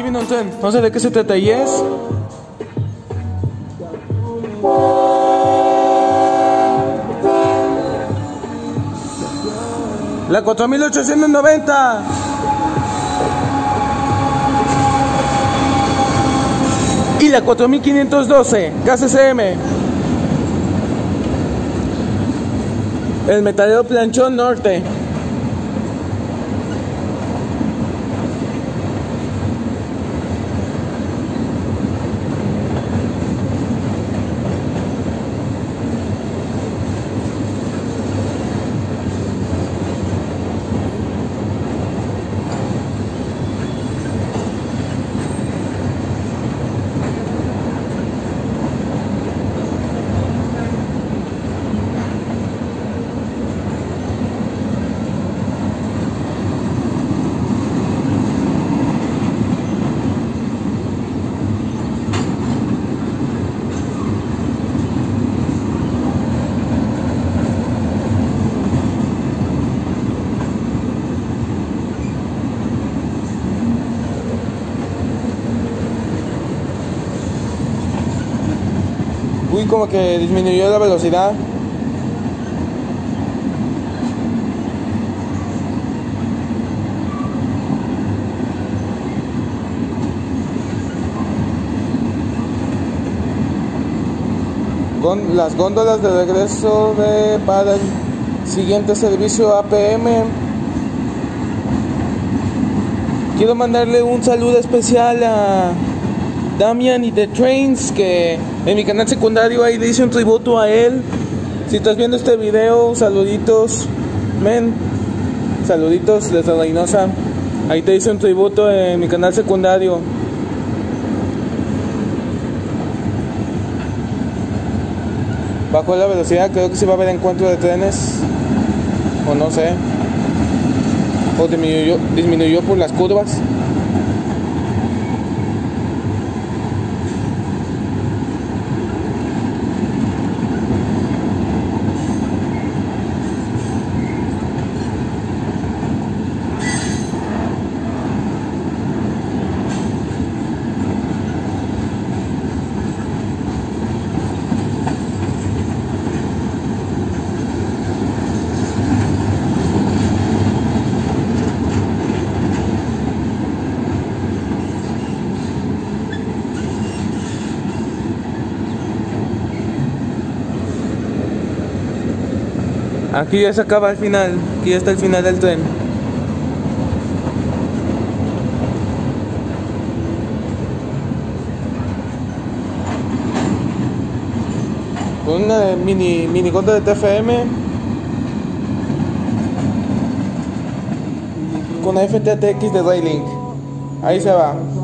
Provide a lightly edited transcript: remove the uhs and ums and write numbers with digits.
aquí viene un tren. No sé de qué se trata y es... la 4890. Y la 4512 KCCM. El metalero Planchón Norte. Uy, como que disminuyó la velocidad. Las góndolas de regreso para el siguiente servicio APM. Quiero mandarle un saludo especial a Damian y The Trains, que en mi canal secundario ahí le hice un tributo a él. Si estás viendo este video, saluditos, men, saluditos desde Reynosa. Ahí te hice un tributo en mi canal secundario. Bajó la velocidad, creo que sí va a haber encuentro de trenes, o no sé, o disminuyó por las curvas. Aquí ya se acaba el final, aquí ya está el final del tren. Con una mini góndola de TFM con FTTX de Railink. Ahí se va.